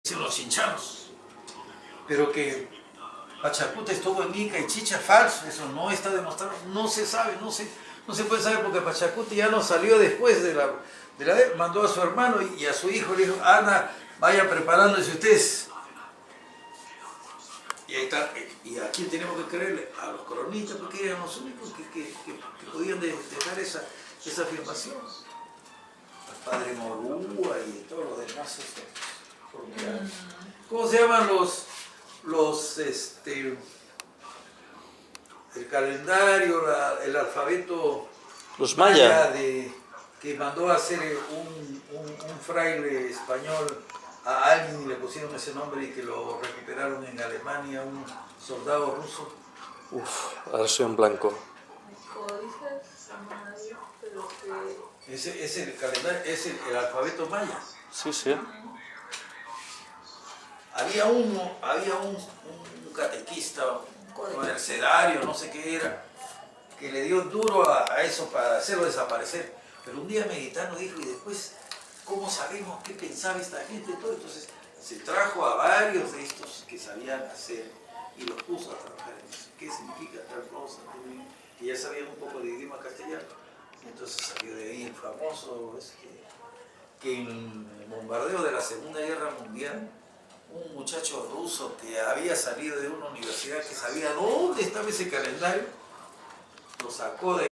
los chinchanos. Pero que Pachacuta estuvo en Ica y Chicha, falso, eso no está demostrado, no se sabe, no se puede saber porque Pachacuta ya no salió después de la mandó a su hermano y a su hijo, le dijo, Ana, vayan preparándose ustedes. Y ahí está, y a quién tenemos que creerle, a los coronistas, porque eran los únicos que podían dejar esa afirmación. Al padre Morúa y todos los demás. ¿Cómo se llaman el calendario, el alfabeto los mayas que mandó a hacer un fraile español a alguien y le pusieron ese nombre y que lo recuperaron en Alemania, un soldado ruso? Ahora soy en blanco. Ese es el calendario, es el alfabeto maya. Sí, sí. Había un catequista, un mercedario, no sé qué era, que le dio duro a eso para hacerlo desaparecer. Pero un día meditando dijo, y después, ¿cómo sabemos qué pensaba esta gente? Todo. Entonces se trajo a varios de estos que sabían hacer y los puso a trabajar en eso. ¿Qué significa tal cosa? Que ya sabían un poco de idioma castellano. Entonces salió de ahí el famoso, que en el bombardeo de la Segunda Guerra Mundial, un muchacho ruso que había salido de una universidad que sabía dónde estaba ese calendario, lo sacó de